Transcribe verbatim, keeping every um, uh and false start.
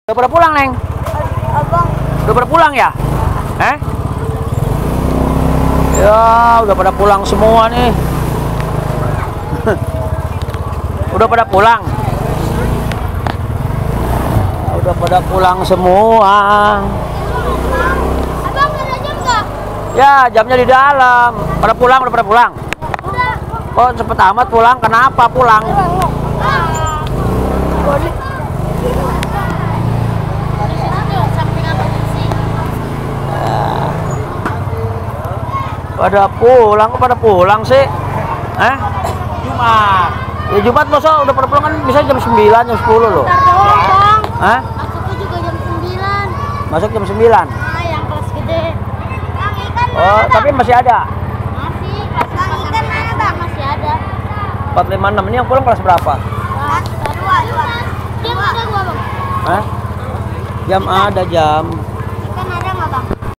Udah pada pulang, Neng? Abang. Udah pada pulang ya? Eh? Ya, udah pada pulang semua nih. Udah pada pulang. Udah pada pulang semua. Abang ada jam nggak? Ya, jamnya di dalam. Pada pulang, udah pada pulang. Udah. Oh, cepet amat pulang. Kenapa pulang? Pada pulang, kok pada pulang sih? Eh? Jumat. Ya Jumat masa udah pada pulang kan bisa jam sembilan, jam sepuluh loh. Ntar doang, Bang. Hah? Masuknya juga jam sembilan. Masuk jam sembilan. Ah, yang kelas gede. Bang, ikan mana, Oh, Bang? tapi masih ada. Masih. Bang, ikan mana, Bang? Masih ada. empat lima enam ini yang pulang kelas berapa? Bang, dua, dua. Jam ada gua, Bang. Hah? Jam ada jam. Ikan ada,